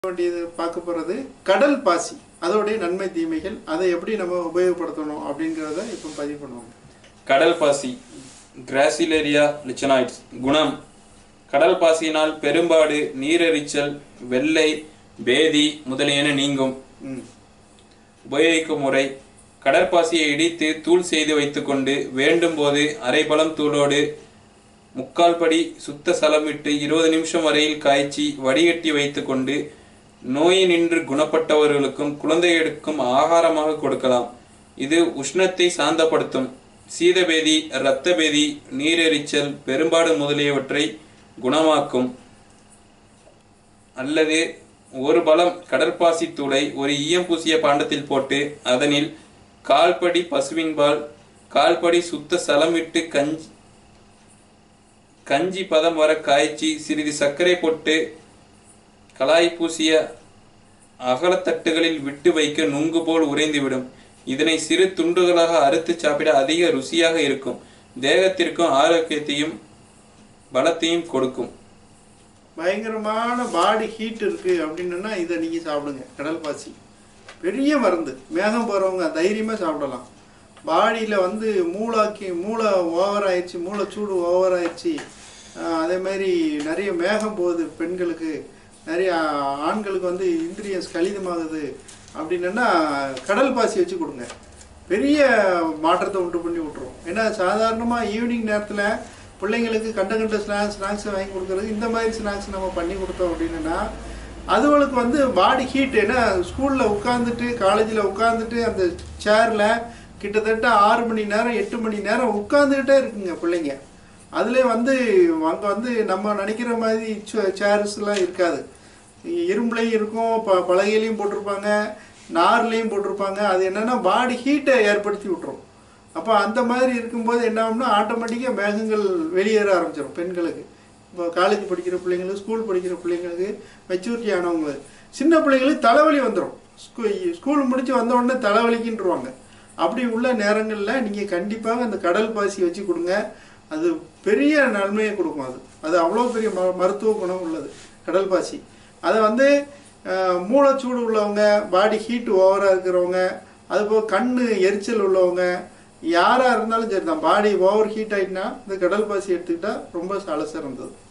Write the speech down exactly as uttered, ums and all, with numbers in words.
வேண்டியது பார்க்க போகிறது கடல் பாசி அதோடைய நன்மை தீமைகள் அதை எப்படி நம்ம உபயோகப்படுத்தணும் அப்படிங்கறத இப்போ பதிவு பண்ணுவோம். கடல் பாசி கிராசிலேரியா லிச்சனாய்ட்ஸ். குணம்: கடல் பாசியினால் பெரும்பாடு, நீரெரிச்சல், வெள்ளை, பேதி முதலியன நீங்கும். உபயோகிக்கும் முறை: கடற்பாசியை இடித்து தூள் செய்து வைத்துக்கொண்டு வேண்டும் போது அரைபலம் தூளோடு முக்கால் படி சுத்த சலமிட்டு இருபது நிமிஷம் வரையில் காய்ச்சி வடிகட்டி வைத்துக்கொண்டு நோயினின்று குணப்பட்டவர்களுக்கும் குழந்தைகளுக்கும் ஆகாரமாக கொடுக்கலாம். இது உஷ்ணத்தை சாந்தப்படுத்தும். சீதபேதி, இரத்த பேதி, நீரெரிச்சல், பெரும்பாடு முதலியவற்றை குணமாக்கும். அல்லது ஒரு பலம் கடற்பாசி தூளை ஒரு ஈயம் பூசிய பாண்டத்தில் போட்டு அதனில் கால்படி பசுவின்பால், கால்படி சுத்த சலமிட்டு கஞ்சி கஞ்சி பதம் வர காய்ச்சி சிறிது சர்க்கரை போட்டு கலாய் பூசிய அகலத்தட்டுகளில் விட்டு வைக்க நுங்கு போல் உறைந்துவிடும். இதனை சிறு துண்டுகளாக அறுத்து சாப்பிட அதிக ருசியாக இருக்கும். தேகத்திற்கும் ஆரோக்கியத்தையும் பலத்தையும் கொடுக்கும். பயங்கரமான பாடி ஹீட் இருக்கு அப்படின்னா இதை நீங்க சாப்பிடுங்க. கடல் பாசி பெரிய மருந்து. மேகம் போறவங்க தைரியமா சாப்பிடலாம். பாடியில வந்து மூளாக்கி மூளை ஓவர் ஆயிடுச்சு, மூளை சூடு ஓவர் ஆயிடுச்சு, அதே மாதிரி நிறைய மேகம் போகுது, பெண்களுக்கு நிறைய ஆண்களுக்கு வந்து இந்திரியம் கலிதமாகுது அப்படின்னா கடல் பாசி வச்சு கொடுங்க. பெரிய மாற்றத்தை உண்டு பண்ணி விட்டுரும். ஏன்னா சாதாரணமாக ஈவினிங் நேரத்தில் பிள்ளைங்களுக்கு கண்ட கண்ட ஸ்நாக்ஸ் ஸ்நாக்ஸ் வாங்கி கொடுக்குறது, இந்த மாதிரி ஸ்நாக்ஸ் நம்ம பண்ணி கொடுத்தோம் அப்படின்னா அதுகளுக்கு வந்து பாடி ஹீட். ஏன்னா ஸ்கூலில் உட்காந்துட்டு காலேஜில் உட்காந்துட்டு அந்த சேரில் கிட்டத்தட்ட ஆறு மணி நேரம் எட்டு மணி நேரம் உட்காந்துக்கிட்டே இருக்குங்க பிள்ளைங்க. அதில் வந்து அங்கே வந்து நம்ம நினைக்கிற மாதிரி சேர்ஸ்லாம் இருக்காது. இரும்புலையும் இருக்கும், ப பலகையிலையும் போட்டிருப்பாங்க, நார்லையும் போட்டிருப்பாங்க. அது என்னென்னா பாடி ஹீட்டை ஏற்படுத்தி விட்டுரும். அப்போ அந்த மாதிரி இருக்கும்போது என்ன ஆகும்னா ஆட்டோமேட்டிக்காக மேகங்கள் வெளியேற ஆரம்பிச்சிடும் பெண்களுக்கு. இப்போ காலேஜ் படிக்கிற பிள்ளைங்களுக்கு, ஸ்கூல் படிக்கிற பிள்ளைங்களுக்கு, மெச்சூரிட்டி ஆனவங்க, சின்ன பிள்ளைங்களுக்கு தலைவலி வந்துடும். ஸ்கூ ஸ்கூல் முடித்து வந்த உடனே தலைவலிக்குன்றுவாங்க. அப்படி உள்ள நேரங்களில் நீங்கள் கண்டிப்பாக அந்த கடல் பாசி வச்சு கொடுங்க. அது பெரிய நன்மையை கொடுக்கும். அது அது அவ்வளோ பெரிய ம மருத்துவ குணம் உள்ளது கடல் பாசி. அதை வந்து மூளைச்சூடு உள்ளவங்க, பாடி ஹீட் ஓவராக இருக்கிறவங்க, அதுபோல் கண் எரிச்சல் உள்ளவங்க, யாராக இருந்தாலும் சரி தான், பாடி ஓவர் ஹீட் ஆகிட்டுனா இந்த கடல் பாசி எடுத்துக்கிட்டால் ரொம்ப சால சிறந்தது.